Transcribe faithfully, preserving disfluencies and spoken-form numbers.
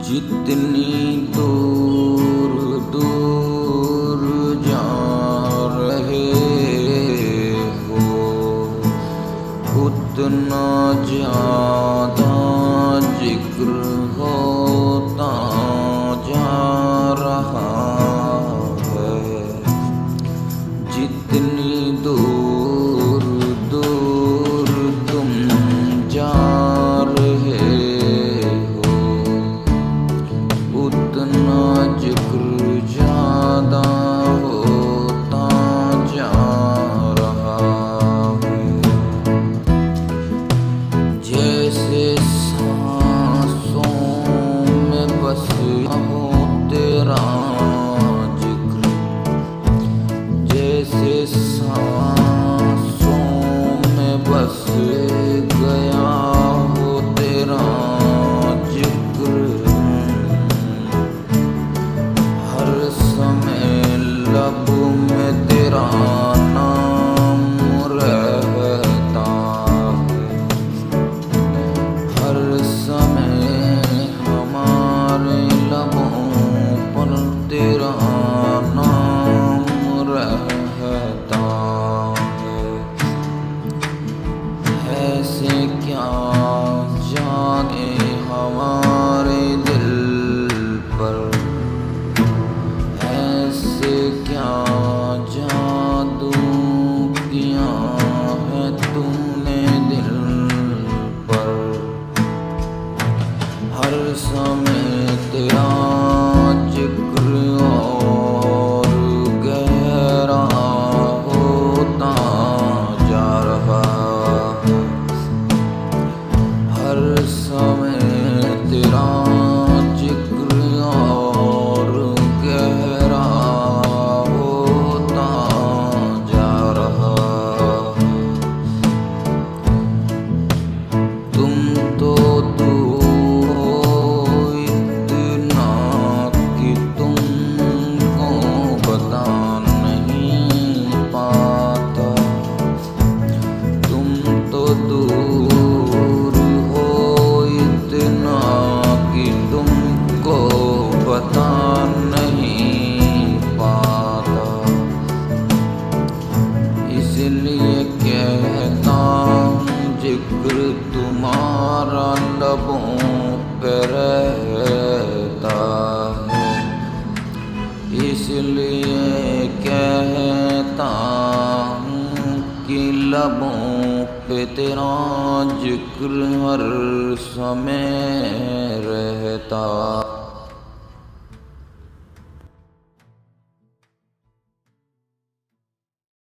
जितनी दूर दूर जा रहे हो उतना ज्यादा जिक्र होता जा रहा है। जितनी दूर दूर तुम जा रहे हो उतना जिक्र ज्यादा होता जा रहा है। जैसे सांसों में बस हो तेरा जिक्र, जैसे सांसों में बस गया हो तेरा जिक्र। हर समय लब में तेरा नाम रहता है। हर समय हमारे लबों पर तेरा नाम रहता है। ऐसे क्या जाने हमारे दिल पर, ऐसे क्या जादू किया है तूने दिल पर। हर समय तेरा जिक्र और गहरा होता जा रहा है। हर समय तेरा जिक्र और गहरा होता जा रहा है। तुम तो दूर हो इतना कि तुमको बता नहीं पाता। तुम तो दूर हो इतना कि तुमको बता नहीं पाता। इसलिए कहता हूँ जिक्र तुम्हारा लबों पे रहता है। इसलिए कहता हूँ कि लबों पे तेरा जिक्र हर समय रहता।